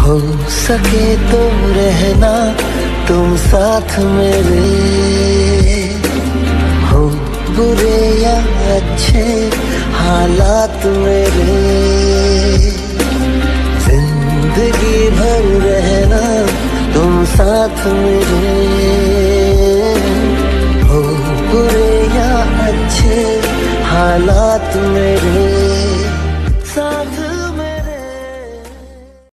हो सके तो रहना तुम साथ मेरे, हो बुरे या अच्छे हालात मेरे, जिंदगी भर रहना तुम साथ मेरे, हो बुरे या अच्छे हालात मेरे।